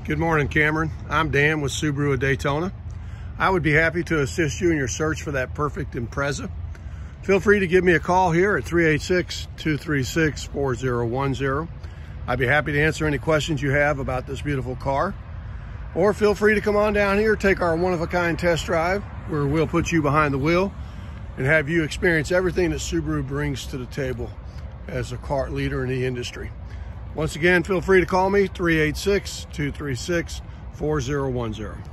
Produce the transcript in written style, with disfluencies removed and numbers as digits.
Good morning, Cameron. I'm Dan with Subaru of Daytona. I would be happy to assist you in your search for that perfect Impreza. Feel free to give me a call here at 386-236-4010. I'd be happy to answer any questions you have about this beautiful car. Or feel free to come on down here, take our one-of-a-kind test drive, where we'll put you behind the wheel and have you experience everything that Subaru brings to the table as a car leader in the industry. Once again, feel free to call me, 386-236-4010.